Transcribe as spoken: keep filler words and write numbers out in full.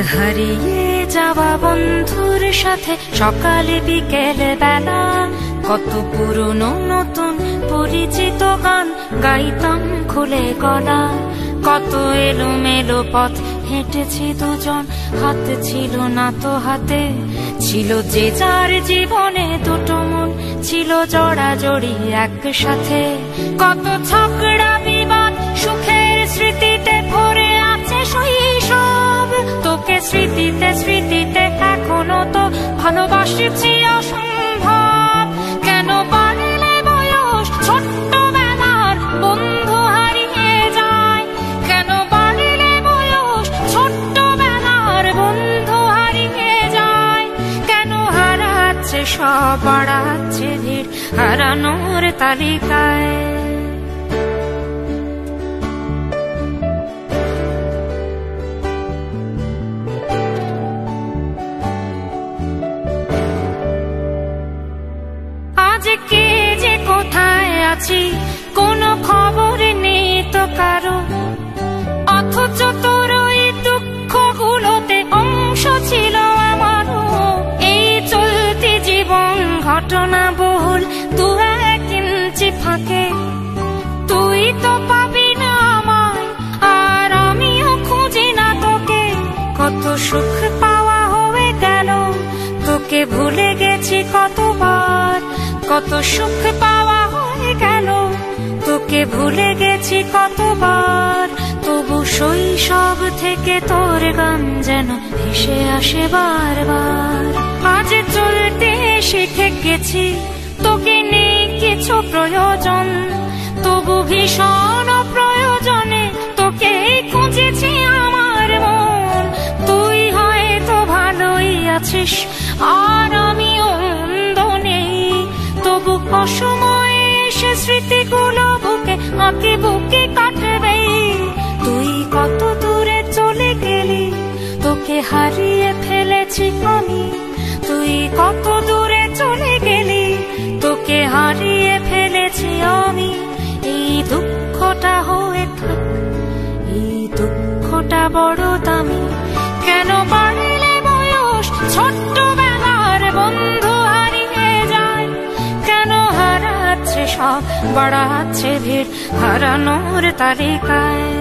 হারিয়ে যাওয়া বন্ধুর সাথে সকালে বিকেলে বেলা কত পুরনো নতুন পরিচিত গান গাইতাম খুলে গলা। কত এলোমেলো পথ হেঁটেছি দুজন, হাত ছিল না তো হাতে, ছিল যে যার জীবনে দুটো মন, ছিল জড়াজড়ি একসাথে। কত ঝগড়া বিবাদ সুখের স্মৃতিতে ভরে আছে শৈশব, তোকে স্মৃতিতে স্মৃতিতে এখনো তো ভালোবাসছি অসম্ভব। কেন বাড়লে বয়স ছোট্ট বেলার বন্ধু হারিয়ে যায়, কেন বাড়লে বয়স ছোট্ট বেলার বন্ধু হারিয়ে যায়, কেন হারাচ্ছে সব বাড়াচ্ছে ভিড় হারানোর তালিকায়। কে যে কোথায় আছি কোনো খবর নেই তো কারো, অথচ তোর ওই দুঃখ গুলোতে অংশ ছিল আমারও। এই চলতি জীবন ঘটনা বহুল দু এক ইঞ্চি ফাঁকে, তুই তো পাবি না আমায় আর আমিও খুঁজি না তোকে। কত সুখ পাওয়া হয়ে গেল, তোকে ভুলে গেছি কতবার। কত সুখ পাওয়া হয়ে গেল, তোকে ভুলে গেছি কতবার। তবু শৈশব থেকে তোর গান যেন ভেসে আসে বারবার। আজ চলতে শিখে গেছি, তোকে নেই কিছু প্রয়োজন, তবু ভীষণ প্রয়োজনে তোকে খুঁজেছি আমার মন। তুই হয়তো ভালোই আছিস আর আমিও মন্দ নেই, তবু অসময়ে সে স্মৃতিগুলো বুকে আঁকে বুকে কাটবে। তুই কত দূরে চলে গেলি, তোকে হারিয়ে ফেলেছি আমি। তুই কত দূরে চলে গেলি, তোকে হারিয়ে ফেলেছি আমি। এই দুঃখটা হয়ে থাক, এই দুঃখটা বড় দামি। কেন বাড়লে বয়স ছোট্ট বেলার বন্ধু হারিয়ে যায়, কেন হারাচ্ছে সব বাড়াচ্ছে ভিড় হারানোর তালিকায়।